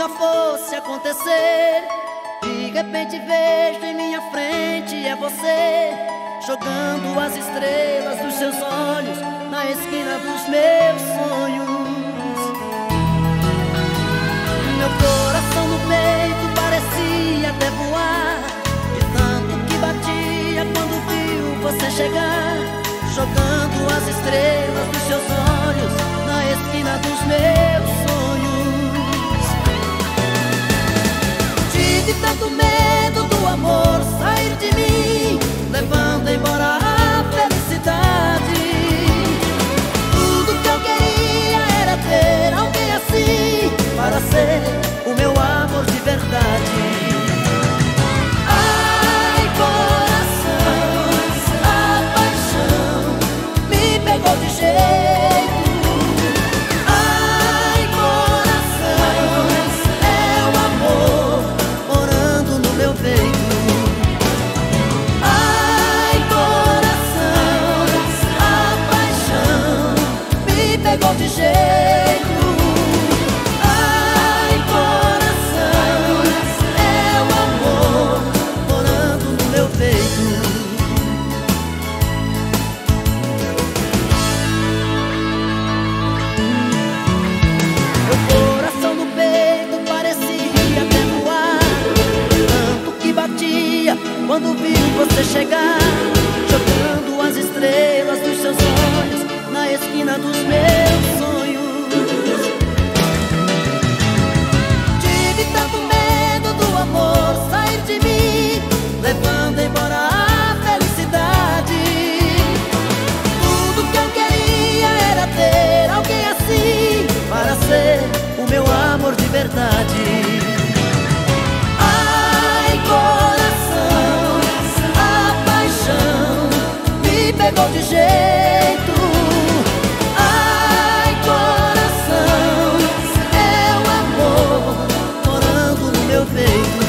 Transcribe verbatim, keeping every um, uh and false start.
nunca fosse acontecer. De repente vejo em minha frente é você, jogando as estrelas dos seus olhos na esquina dos meus sonhos. Meu coração no peito parecia até voar, de tanto que batia quando viu você chegar, jogando as estrelas dos seus olhos na esquina dos meus sonhos. Tive tanto medo do amor sair de mim, levando embora a felicidade. Tudo que eu queria era ter alguém assim, para ser o meu amor de verdade. Ai, coração, a paixão me pegou de jeito. Ai, coração, é o amor morando no meu peito. Ai, coração, a paixão me pegou de jeito. Ai, coração, é o amor morando no meu peito. Meu coração no peito parecia até voar, tanto que batia quando vi você chegar, jogando as estrelas dos seus olhos na esquina dos meus sonhos. Tive tanto medo do amor sair de mim, levando embora a felicidade. Tudo que eu queria era ter alguém assim, para ser o meu amor de verdade. Ai, coração, a paixão me pegou de jeito. Ai, coração, é o amor morando no meu peito.